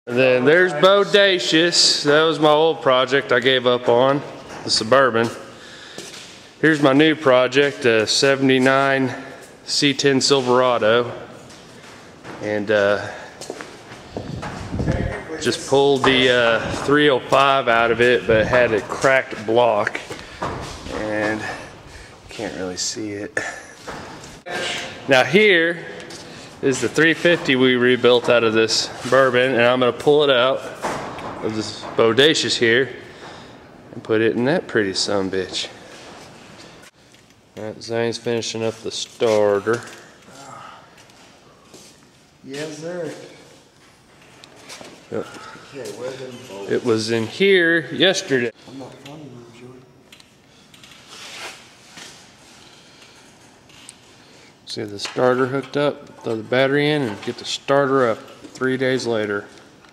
And then there's Bodacious. That was my old project I gave up on, the Suburban. Here's my new project, a 79 C10 Silverado. And just pulled the 305 out of it, but it had a cracked block. And can't really see it. Now here is the 350 we rebuilt out of this Bourbon, and I'm gonna pull it out of this Bodacious here and put it in that pretty sumbitch. Alright, Zane's finishing up the starter. Yes, sir. Yep. Okay, where's them bolts? It was in here yesterday. I'm not funny, Joey. See the starter hooked up, throw the battery in, and get the starter up 3 days later.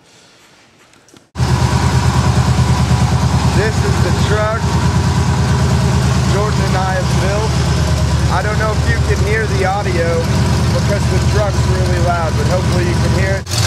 This is the truck Jordan and I have built. I don't know if you can hear the audio because the truck's really loud, but hopefully you can hear it.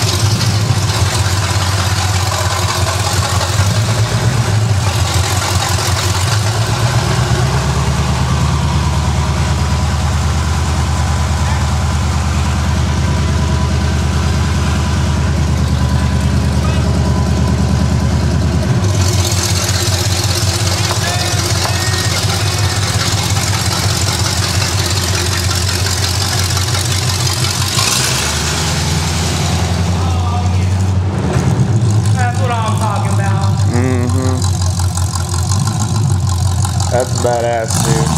That's badass, dude.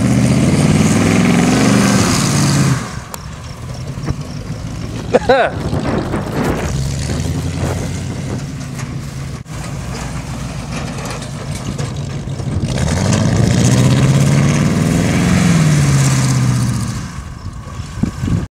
Ha!